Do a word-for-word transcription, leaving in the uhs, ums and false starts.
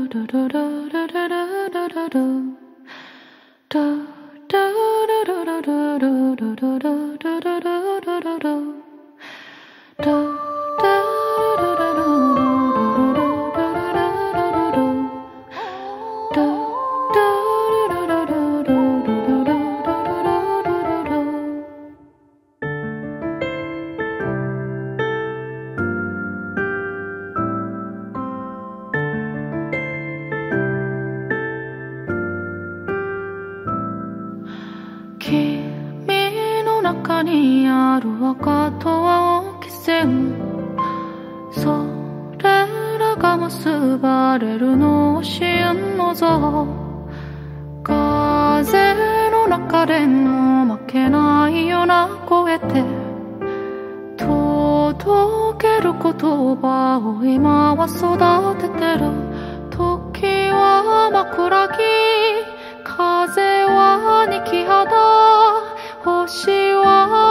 君の中にある赤と青き線、それらが結ばれるのを支援の像、風の中でも負けないような声で届ける言葉を今は育ててる。時は枕木、風は二木肌、星は